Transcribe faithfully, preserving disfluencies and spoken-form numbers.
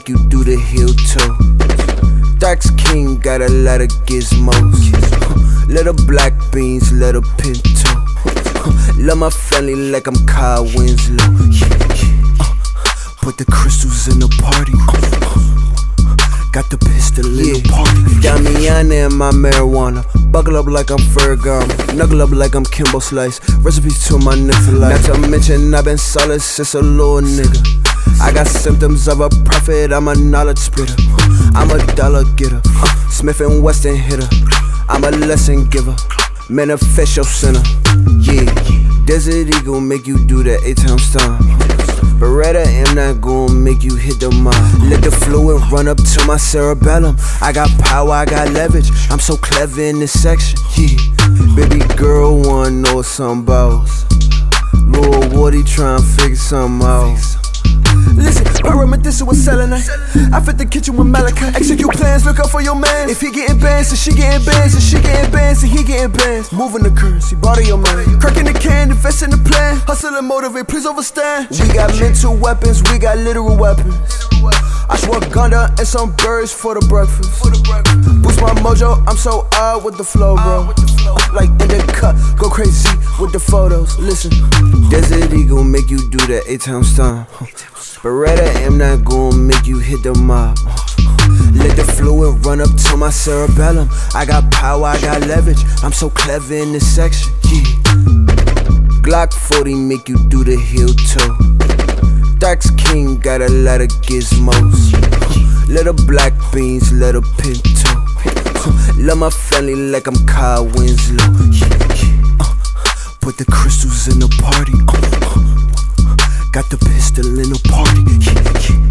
make you do the heel toe. Thraxx King got a lot of gizmos. Little black beans, little pinto. Love my family like I'm Kyle Winslow. Put the crystals in the party. Got the pistol in yeah. the party. Damiana and my marijuana. Buckle up like I'm Ferragamo. Knuckle up like I'm Kimbo Slice. Recipes to my nigga life. Not to mention I've been solid since a little nigga. I got symptoms of a prophet, I'm a knowledge spitter. I'm a dollar getter, Smith and Wesson hitter. I'm a lesson giver, manifesto center. Yeah, Desert Eagle make you do that eight times time. Beretta am not gonna make you hit the mind. Let the fluid run up to my cerebellum. I got power, I got leverage. I'm so clever in this section. Yeah, baby girl wanna know something about. Lil Woody tryna figure something out. Listen, pyramidis with selenite. I fit the kitchen with malachite. Execute plans, look out for your man. If he getting bands, then she getting bands. If she getting bands, then he getting bands. Moving the currency, body your man. Cracking the can, invest in the plan. Hustle and motivate, please overstand. We got mental weapons, we got literal weapons. Ashwagandha and some birds for the breakfast. Boost my mojo, I'm so odd with the flow, bro. Like in the cut, go crazy with the photos. Listen, Desert Eagle make you do that eight times time. Beretta am not gonna make you hit the mob. Let the fluid run up to my cerebellum. I got power, I got leverage. I'm so clever in this section. Yeah. Glock forty make you do the heel toe. Thraxx King got a lot of gizmos. Little black beans, little pinto. Love my family like I'm Kyle Winslow. Put the crystals in the party. Got the pistol in the party.